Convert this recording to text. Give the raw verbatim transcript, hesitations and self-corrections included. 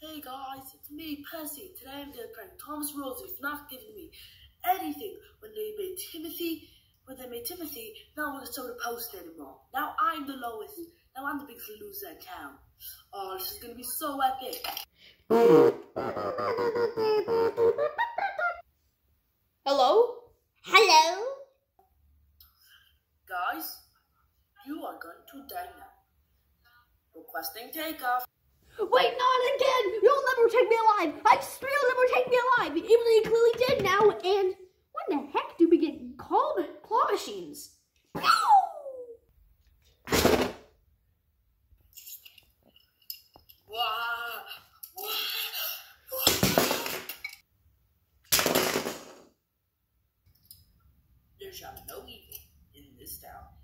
Hey guys, it's me, Percy. Today I'm going to prank Thomas Rosie for not giving me anything when they made Timothy. When they made Timothy, no one is so to post anymore. Now I'm the lowest. Now I'm the biggest loser in town. Oh, this is going to be so epic. Hello? Hello? Guys, you are going to die now. Requesting takeoff. Wait, not again! You'll never take me alive! I swear you'll never take me alive! Even though you clearly did now, and when the heck do we get claw, claw machines? There shall be no evil in this town.